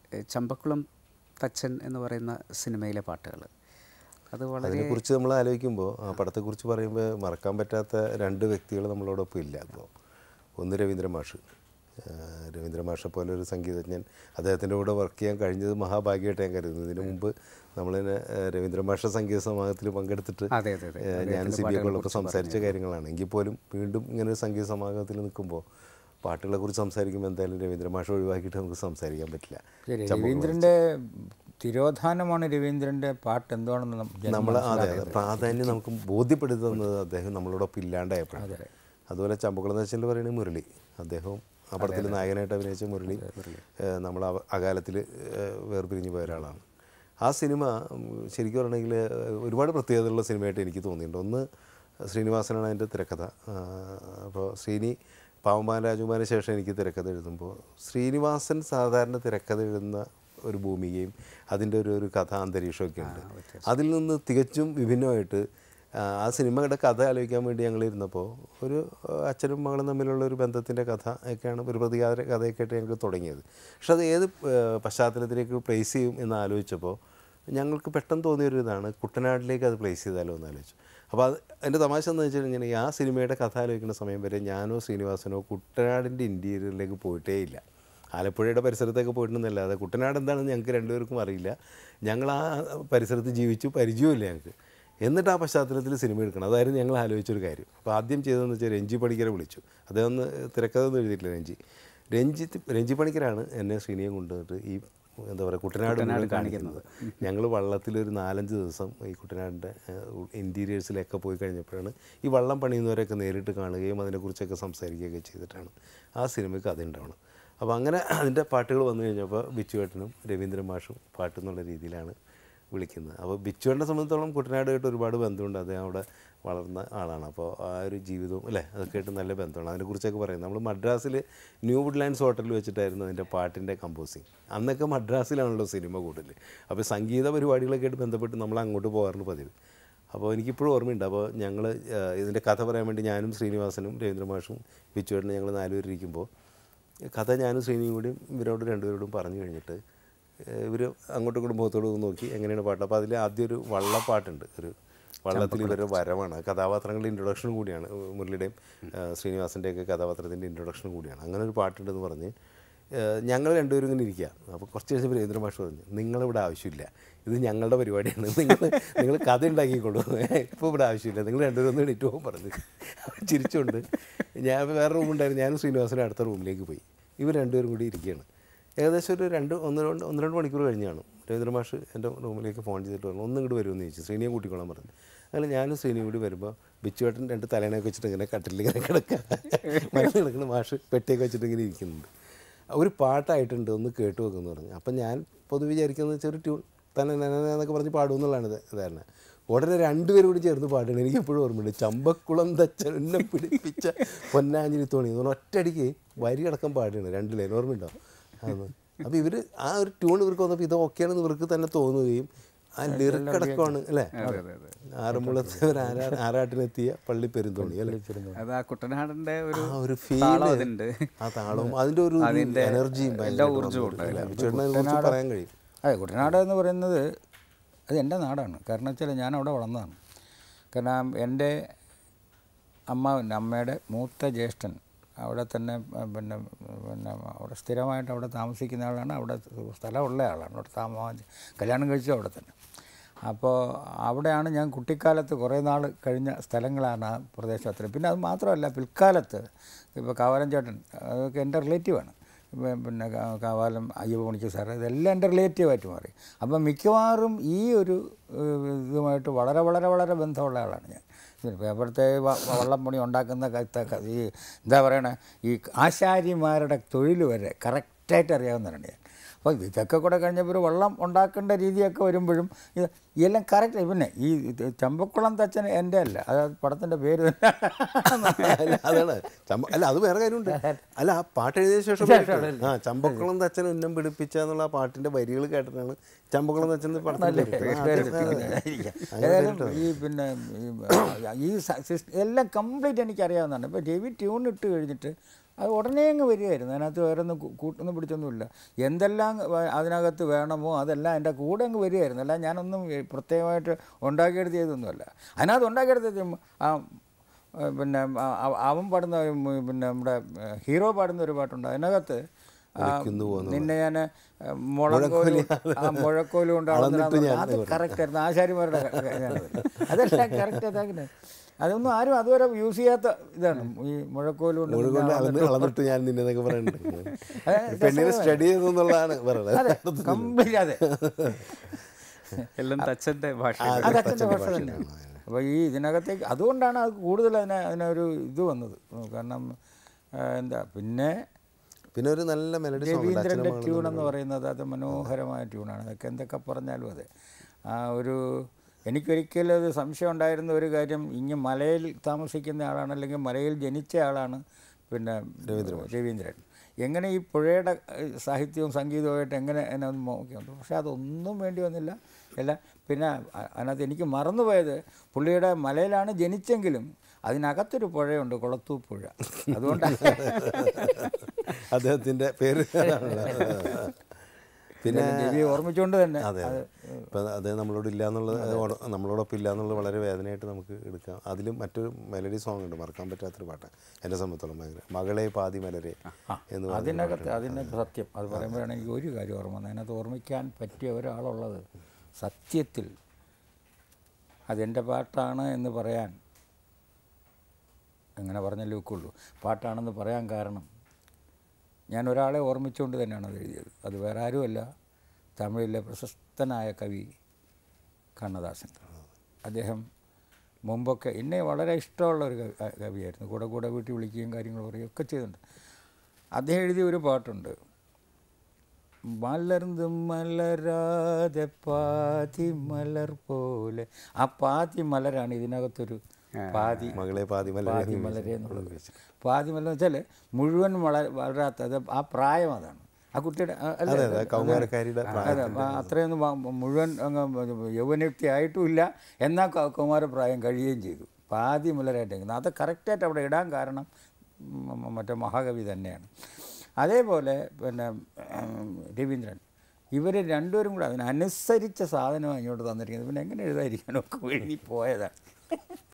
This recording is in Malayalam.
ചമ്പക്കുളം തച്ചൻ എന്ന് പറയുന്ന സിനിമയിലെ പാട്ടുകൾ അത് വളരെ അതിനെക്കുറിച്ച് നമ്മൾ ആലോചിക്കുമ്പോൾ ആ പടത്തെക്കുറിച്ച് പറയുമ്പോൾ മറക്കാൻ പറ്റാത്ത രണ്ട് വ്യക്തികൾ നമ്മളോടൊപ്പം ഇല്ല. അപ്പോൾ ഒന്ന് രവീന്ദ്ര മാഷ്. രവീന്ദ്ര മാഷെ പോലെ ഒരു സംഗീതജ്ഞൻ, അദ്ദേഹത്തിൻ്റെ കൂടെ വർക്ക് ചെയ്യാൻ കഴിഞ്ഞത് മഹാഭാഗ്യമായിട്ട് ഞാൻ കരുതുന്നു. ഇതിനു മുമ്പ് നമ്മളിങ്ങനെ രവീന്ദ്ര മാഷ സംഗീത സമാഗത്തിൽ പങ്കെടുത്തിട്ട് ഞാൻ സിബിയൊക്കെ സംസാരിച്ച കാര്യങ്ങളാണ്. എങ്കിൽ പോലും വീണ്ടും ഇങ്ങനെ ഒരു സംഗീത സമാഗമത്തിൽ നിൽക്കുമ്പോൾ പാട്ടുകളെക്കുറിച്ച് സംസാരിക്കുമ്പോൾ എന്തായാലും രവീന്ദ്ര മാഷ ഒഴിവാക്കിയിട്ട് നമുക്ക് സംസാരിക്കാൻ പറ്റില്ല. രവീന്ദ്രൻ്റെ തിരോധാനമാണ് രവീന്ദ്രൻ്റെ പാട്ട് എന്താണെന്ന് നമ്മൾ അതെ പ്രാധാന്യം നമുക്ക് ബോധ്യപ്പെടുത്തുന്നത് അദ്ദേഹം നമ്മളോടൊപ്പം ഇല്ലാണ്ടായപ്പോഴാണ്. അതുപോലെ ചമ്പക്കുളം തച്ചനിൽ പറയുന്നത് മുരളി, അദ്ദേഹവും ആ പടത്തിൽ നായകനായിട്ട് അഭിനയിച്ച മുരളി നമ്മൾ അകാലത്തിൽ വേർപിരിഞ്ഞു പോയ ഒരാളാണ്. ആ സിനിമ ശരിക്കും പറയണമെങ്കിൽ ഒരുപാട് പ്രത്യേകതയുള്ള സിനിമയായിട്ട് എനിക്ക് തോന്നിയിട്ടുണ്ട്. ഒന്ന് ശ്രീനിവാസനാണ് അതിൻ്റെ തിരക്കഥ. അപ്പോൾ പാവമ്പാൻ രാജകുമാരന് ശേഷം എനിക്ക് തിരക്കഥ എഴുതുമ്പോൾ ശ്രീനിവാസൻ സാധാരണ തിരക്കഥ എഴുതുന്ന ഒരു ഭൂമികയും അതിൻ്റെ ഒരു കഥാ അന്തരീക്ഷമൊക്കെ ഉണ്ട്. അതിൽ നിന്ന് തികച്ചും വിഭിന്നമായിട്ട് ആ സിനിമയുടെ കഥ ആലോചിക്കാൻ വേണ്ടി ഞങ്ങളിരുന്നപ്പോൾ ഒരു അച്ഛനും മകളും തമ്മിലുള്ള ഒരു ബന്ധത്തിൻ്റെ കഥ ഒക്കെയാണ്, ഒരു പ്രതികാര കഥയൊക്കെ ആയിട്ട് ഞങ്ങൾക്ക് തുടങ്ങിയത്. പക്ഷെ അത് ഏത് പശ്ചാത്തലത്തിലേക്ക് പ്ലേസ് ചെയ്യും എന്ന് ആലോചിച്ചപ്പോൾ ഞങ്ങൾക്ക് പെട്ടെന്ന് തോന്നിയൊരു ഇതാണ് കുട്ടനാട്ടിലേക്ക് അത് പ്ലേസ് ചെയ്താലോ എന്ന് ആലോചിച്ചു. അപ്പോൾ എൻ്റെ തമാശ എന്ന് വെച്ചിട്ടുണ്ടെങ്കിൽ ആ സിനിമയുടെ കഥ ആലോചിക്കുന്ന സമയം വരെ ഞാനോ ശ്രീനിവാസനോ കുട്ടനാടിൻ്റെ ഇൻറ്റീരിയറിലേക്ക് പോയിട്ടേ ഇല്ല. ആലപ്പുഴയുടെ പരിസരത്തൊക്കെ പോയിട്ടുണ്ടെന്നല്ലാതെ കുട്ടനാട് എന്താണെന്ന് ഞങ്ങൾക്ക് രണ്ടുപേർക്കും അറിയില്ല. ഞങ്ങൾ ആ പരിസരത്ത് ജീവിച്ചു, പരിചയമില്ല ഞങ്ങൾക്ക്. എന്നിട്ട് ആ പശ്ചാത്തലത്തിൽ സിനിമ എടുക്കണം, അതായിരുന്നു ഞങ്ങൾ ആലോചിച്ചൊരു കാര്യം. അപ്പോൾ ആദ്യം ചെയ്തതെന്ന് വെച്ചാൽ രഞ്ജി പണിക്കരെ വിളിച്ചു. അദ്ദേഹം ഒന്ന് തിരക്കഥ ഒന്നും എഴുതിയിട്ടില്ല. രഞ്ജി പണിക്കരാണ് എന്നെ ശ്രീനിയെ കൊണ്ടുവന്നിട്ട് ഈ എന്താ പറയുക കുട്ടനാട് കാണിക്കുന്നത്. ഞങ്ങൾ വള്ളത്തിലൊരു 4-5 ദിവസം ഈ കുട്ടനാടിൻ്റെ ഇൻറ്റീരിയേഴ്സിലൊക്കെ പോയി കഴിഞ്ഞപ്പോഴാണ് ഈ വള്ളം പണിയുന്നവരൊക്കെ നേരിട്ട് കാണുകയും അതിനെക്കുറിച്ചൊക്കെ സംസാരിക്കുകയൊക്കെ ചെയ്തിട്ടാണ് ആ സിനിമയ്ക്ക് അത് ഉണ്ടാവണം. അപ്പോൾ അങ്ങനെ അതിൻ്റെ പാട്ടുകൾ വന്നു കഴിഞ്ഞപ്പോൾ ബിച്ചുവേട്ടനും രവീന്ദ്ര മാഷും പാട്ടെന്നുള്ള രീതിയിലാണ് വിളിക്കുന്നത്. അപ്പോൾ ബിച്ചുവേട്ടനെ സംബന്ധിച്ചോളം കുട്ടനാടായിട്ട് ഒരുപാട് ബന്ധമുണ്ട്. അദ്ദേഹം അവിടെ വളർന്ന ആളാണ്. അപ്പോൾ ആ ഒരു ജീവിതവും അല്ലേ അതൊക്കെ ആയിട്ട് നല്ല ബന്ധമാണ്. അതിനെക്കുറിച്ചൊക്കെ പറയുന്നത് നമ്മൾ മദ്രാസിൽ ന്യൂ വുഡ്ലാൻഡ്സ് ഹോട്ടലിൽ വെച്ചിട്ടായിരുന്നു അതിൻ്റെ പാട്ടിൻ്റെ കമ്പോസിങ്. അന്നൊക്കെ മദ്രാസിലാണല്ലോ സിനിമ കൂടുതൽ. അപ്പോൾ സംഗീത പരിപാടികളൊക്കെ ആയിട്ട് ബന്ധപ്പെട്ട് നമ്മൾ അങ്ങോട്ട് പോകാറുണ്ട് പതിവ്. അപ്പോൾ എനിക്കിപ്പോഴും ഓർമ്മയുണ്ട്. അപ്പോൾ ഞങ്ങൾ ഇതിൻ്റെ കഥ പറയാൻ വേണ്ടി ഞാനും ശ്രീനിവാസനും രവീന്ദ്ര മാഷും ബിച്ചുവേട്ടനും ഞങ്ങൾ 4 പേരിരിക്കുമ്പോൾ കഥ ഞാനും ശ്രീനിയും കൂടിയും ഇവരോട് 2 പേരോടും പറഞ്ഞു കഴിഞ്ഞിട്ട് ഇവർ അങ്ങോട്ടും ഇങ്ങോട്ടും മുഖത്തോട് നോക്കി എങ്ങനെയാണ് പാട്ട്. അപ്പോൾ അതിൽ ആദ്യം ഒരു വള്ളപ്പാട്ടുണ്ട്, ഒരു വള്ളത്തിൽ ഇവരുടെ വരവാണ്, കഥാപാത്രങ്ങളുടെ ഇൻട്രൊഡക്ഷൻ കൂടിയാണ്, മുരളിയുടെയും ശ്രീനിവാസൻ്റെയൊക്കെ കഥാപാത്രത്തിൻ്റെ ഇൻട്രൊഡക്ഷൻ കൂടിയാണ്. അങ്ങനെ ഒരു പാട്ടുണ്ടെന്ന് പറഞ്ഞ് ഞങ്ങൾ 2 പേരും ഇങ്ങനെ ഇരിക്കുക. അപ്പോൾ കുറച്ച് കഴിഞ്ഞപ്പോൾ രവീന്ദ്ര മാഷ് പറഞ്ഞു, നിങ്ങളിവിടെ ആവശ്യമില്ല, ഇത് ഞങ്ങളുടെ പരിപാടിയാണ്, നിങ്ങൾ കഥ ഉണ്ടാക്കിക്കൊള്ളൂ, ഇപ്പോൾ ഇവിടെ ആവശ്യമില്ല, നിങ്ങൾ 2 പേരും ഒന്ന് എണീറ്റ് പോകും പറഞ്ഞു. ചിരിച്ചുകൊണ്ട് ഞാൻ വേറെ റൂമുണ്ടായിരുന്നു, ഞാനും ശ്രീനിവാസനും അടുത്ത റൂമിലേക്ക് പോയി. ഇവർ 2 പേരും കൂടി ഇരിക്കുകയാണ്. ഏകദേശം ഒരു 1-2 മണിക്കൂർ കഴിഞ്ഞാണ് രവീന്ദ്ര മാഷ് എൻ്റെ റൂമിലേക്ക് ഫോൺ ചെയ്തിട്ട് പറഞ്ഞു, ഒന്ന് ഇങ്ങോട്ട് വരുമെന്ന് ചോദിച്ചു. ശ്രീനിയെ കൂട്ടിക്കോളാൻ പറഞ്ഞു. അങ്ങനെ ഞാനും ശ്രീനിയും കൂടി വരുമ്പോൾ ബിച്ചുവേട്ടൻ 2 തലേണയൊക്കെ വെച്ചിട്ട് ഇങ്ങനെ കട്ടിലിങ്ങനെ കിടക്കുന്ന മാഷ് പെട്ടിയൊക്കെ വെച്ചിട്ട് ഇങ്ങനെ ഇരിക്കുന്നുണ്ട്. ഒരു പാട്ടായിട്ടുണ്ട്, ഒന്ന് കേട്ട് വെക്കുമെന്ന് പറഞ്ഞു. അപ്പം ഞാൻ പൊതുവെ വിചാരിക്കുന്നത് വെച്ചാൽ ഒരു ട്യൂൺ തന്നെ എന്നൊക്കെ പറഞ്ഞ് പാടുമെന്നുള്ളതാണ് ധാരണ. ഉടനെ 2 പേരും കൂടി ചേർന്ന് പാടുകയാണ്. എനിക്ക് എപ്പോഴും ഓർമ്മയുണ്ട്, ചമ്പക്കുളം തച്ചൻ എന്നെ പിടിപ്പിച്ച പൊന്നാഞ്ഞിരി തോണി എന്ന് പറഞ്ഞാൽ ഒറ്റയടിക്ക് വരി അടക്കം പാടുകയാണ്. 2 ലൈൻ ഓർമ്മയുണ്ടോ? അപ്പോൾ ഇവർ ആ ഒരു ട്യൂൺ ഇവർക്ക് വന്നപ്പോൾ ഇത് ഓക്കെയാണെന്ന് ഇവർക്ക് തന്നെ തോന്നുകയും ആ ലിറിക്ക് അടക്കമാണ് അല്ലേ, ആറന്മുളത്തെ ആറാട്ടിനെത്തിയ പള്ളി പെരുന്തോണി അല്ലേ, കുട്ടനാടിൻ്റെ ഒരു ഫീൽ, ആ താളവും അതിൻ്റെ ഒരു എനർജിയും പറയാൻ കഴിയും. അതെ, കുട്ടനാട് എന്ന് പറയുന്നത് അത് എൻ്റെ നാടാണ്. കാരണം വെച്ചാൽ ഞാൻ അവിടെ വളർന്നതാണ്. കാരണം എൻ്റെ അമ്മയുടെ മൂത്ത ജ്യേഷ്ഠൻ അവിടെ തന്നെ പിന്നെ അവിടെ സ്ഥിരമായിട്ട് അവിടെ താമസിക്കുന്ന ആളാണ്, അവിടെ സ്ഥലമുള്ള ആളാണ്, അവിടെ കല്യാണം കഴിച്ചത് അവിടെ തന്നെ. അപ്പോൾ അവിടെയാണ് ഞാൻ കുട്ടിക്കാലത്ത് കുറേ നാൾ കഴിഞ്ഞ സ്ഥലങ്ങളാണ് ആ പ്രദേശത്തിൽ. പിന്നെ അത് മാത്രമല്ല, പിൽക്കാലത്ത് ഇപ്പോൾ കാവാലം ചേട്ടൻ അതൊക്കെ എൻ്റെ റിലേറ്റീവാണ്. പിന്നെ കാവാലം അയ്യപ്പ മണിക്ക് സാറ് ഇതെല്ലാം എൻ്റെ റിലേറ്റീവായിട്ട് മാറി. അപ്പം മിക്കവാറും ഈ ഒരു ഇതുമായിട്ട് വളരെ വളരെ വളരെ ബന്ധമുള്ള ആളാണ് ഞാൻ. പേപ്പറത്തെ വള്ളം പണി ഉണ്ടാക്കുന്ന ഈ എന്താ പറയണേ, ഈ ആശാരിമാരുടെ തൊഴിൽ വരെ കറക്റ്റായിട്ട് അറിയാവുന്നതാണ് ഞാൻ. അപ്പോൾ ഇതൊക്കെ കൂടെ കഴിഞ്ഞപ്പോൾ ഒരു വള്ളം ഉണ്ടാക്കേണ്ട രീതിയൊക്കെ വരുമ്പോഴും എല്ലാം കറക്റ്റ്. പിന്നെ ഈ ചമ്പക്കുളം തച്ചൻ എൻ്റെ അല്ല, അത് പടത്തിൻ്റെ പേര് തന്നെ. അതാണ് അല്ല, അത് വേറെ കാര്യമുണ്ട്. അല്ല, ആ പാട്ട് എഴുതിയ ശേഷം ചമ്പക്കുളം തച്ചൻ ഉന്നം പിടിപ്പിച്ച എന്നുള്ള ആ പാട്ടിൻ്റെ വരികൾ കേട്ടിട്ടാണ് ചമ്പക്കുളം തച്ചൻ പടത്തിൽ. ഏതായാലും ഈ പിന്നെ ഈ എല്ലാം കംപ്ലീറ്റ് എനിക്കറിയാവുന്നതാണ്. ഇപ്പോൾ രവി ട്യൂൺ ഇട്ട് കഴിഞ്ഞിട്ട് അത് ഉടനെ അങ്ങ് വരികയായിരുന്നു. അതിനകത്ത് വേറെ ഒന്നും കൂട്ടൊന്നും പിടിച്ചൊന്നുമില്ല. എന്തെല്ലാം അതിനകത്ത് വേണമോ അതെല്ലാം എൻ്റെ കൂടെ അങ്ങ് വരികയായിരുന്നു. അല്ല ഞാനൊന്നും പ്രത്യേകമായിട്ട് ഉണ്ടാക്കിയെടുത്ത് ചെയ്തൊന്നുമല്ല. അതിനകത്ത് ഉണ്ടാക്കിയെടുത്ത് പിന്നെ അവൻ പാടുന്ന പിന്നെ നമ്മുടെ ഹീറോ പാടുന്ന ഒരു പാട്ടുണ്ട്. അതിനകത്ത് നിന്നെ ഞാൻ മുഴക്കോല് കൊണ്ടാണ്. അത് കറക്റ്റായിരുന്നു. ആശാരിമാരുടെ അതെല്ലാം കറക്റ്റ്. അതങ്ങനെ അതൊന്നും ആരും അതുവരെ യൂസ് ചെയ്യാത്ത ഇതാണ് ഈ മുഴക്കോല് കൊണ്ട് ഞാൻ നിന്നൊക്കെ പറയുന്നുണ്ട്. സ്റ്റഡി ചെയ്തെന്നുള്ളതാണ് പറയുന്നത്. കംപ്ലീറ്റ് അതെ, എല്ലാം തച്ചൻ്റെ ഭാഷ. അതച്ഛൻ്റെ ഭാഷ തന്നെയാണ്. അപ്പോൾ ഈ ഇതിനകത്തേക്ക് അതുകൊണ്ടാണ് അത് കൂടുതൽ അതിനൊരു ഇത് വന്നത്. കാരണം എന്താ പിന്നെ ഒരു നല്ല മെലഡി രവീന്ദ്രൻ്റെ ട്യൂൺ എന്ന് പറയുന്നത് അത് മനോഹരമായ ട്യൂണാണ്. അതൊക്കെ എന്തൊക്കെ പറഞ്ഞാലും അതെ. ആ ഒരു എനിക്കൊരിക്കലും അത് സംശയം ഉണ്ടായിരുന്ന ഒരു കാര്യം, ഇങ്ങനെ മലയിൽ താമസിക്കുന്ന ആളാണ്, അല്ലെങ്കിൽ മലയിൽ ജനിച്ച ആളാണ് പിന്നെ രവീന്ദ്രൻ. എങ്ങനെ ഈ പുഴയുടെ സാഹിത്യവും സംഗീതവുമായിട്ട് എങ്ങനെ എന്നെ ഒന്ന് നോക്കിയുണ്ട്. പക്ഷേ അതൊന്നും വേണ്ടി വന്നില്ല. അല്ല പിന്നെ അതിനകത്ത് എനിക്ക് മറന്നുപോയത്, പുള്ളിയുടെ മലയിലാണ് ജനിച്ചെങ്കിലും അതിനകത്തൊരു പുഴയുണ്ട്, കുളത്തൂർ പുഴ. അതുകൊണ്ടാണ് അദ്ദേഹത്തിൻ്റെ പേര്. പിന്നെ രവിയെ ഓർമ്മിച്ചുകൊണ്ട് തന്നെ അതെ, ഇപ്പം അത് നമ്മളോടൊപ്പം ഇല്ല എന്നുള്ളത് വളരെ വേദനയായിട്ട് നമുക്ക് എടുക്കാം. അതിലും മറ്റൊരു മെലഡി സോങ് ഉണ്ട്, മറക്കാൻ പറ്റാത്തൊരു പാട്ടാണ് എന്നെ സംബന്ധിച്ചോളം ഭയങ്കര, മകളെ പാതി മലരെ എന്ന്. അതിനകത്ത് സത്യം അത് പറയുമ്പോഴാണ് എനിക്ക് ഒരു കാര്യം ഓർമ്മ വന്നത്. അതിനകത്ത് ഓർമ്മിക്കാൻ പറ്റിയ ഒരാളുള്ളത് സത്യത്തിൽ അതെൻ്റെ പാട്ടാണ് എന്ന് പറയാൻ എങ്ങനെ പറഞ്ഞാലും ഒക്കെയുള്ളൂ. പാട്ടാണെന്ന് പറയാൻ കാരണം ഞാൻ ഒരാളെ ഓർമ്മിച്ചുകൊണ്ട് തന്നെയാണ് അത് എഴുതിയത്. അത് വേറെ ആരുമല്ല, തമിഴിലെ പ്രശസ്തനായ കവി കണ്ണദാസൻ. അദ്ദേഹം മുമ്പൊക്കെ എന്നെ വളരെ ഇഷ്ടമുള്ള ഒരു കവിയായിരുന്നു. കൂടെ വീട്ടിൽ വിളിക്കുകയും കാര്യങ്ങൾ പറയുകയൊക്കെ ചെയ്തിട്ടുണ്ട്. അദ്ദേഹം എഴുതിയ ഒരു പാട്ടുണ്ട്, മലർന്നും മലരാതെ പാതി മലർ പോലെ. ആ പാതി മലരാണ് ഇതിനകത്തൊരു പാതി മലരെ എന്നുള്ളത്. പാതി മലർ എന്ന് വെച്ചാൽ മുഴുവൻ വളരാത്തത് ആ പ്രായം, അതാണ് ആ കുട്ടിയുടെ അതെ. അത്രയൊന്നും മുഴുവൻ യൗവനയുക്തി ആയിട്ടുമില്ല, എന്നാൽ കൗമാരപ്രായം കഴിയുകയും ചെയ്തു. പാതി മലരായിട്ട് അത് കറക്റ്റായിട്ട് അവിടെ ഇടാൻ കാരണം മറ്റേ മഹാകവി തന്നെയാണ്. അതേപോലെ പിന്നെ രവീന്ദ്രൻ, ഇവർ രണ്ടുപേരും കൂടെ അതിനനുസരിച്ച സാധനമാണ് ഇങ്ങോട്ട് തന്നിരിക്കുന്നത്. പിന്നെ എങ്ങനെ എഴുതാതിരിക്കാനൊക്കെ എഴുതി പോയതാണ്.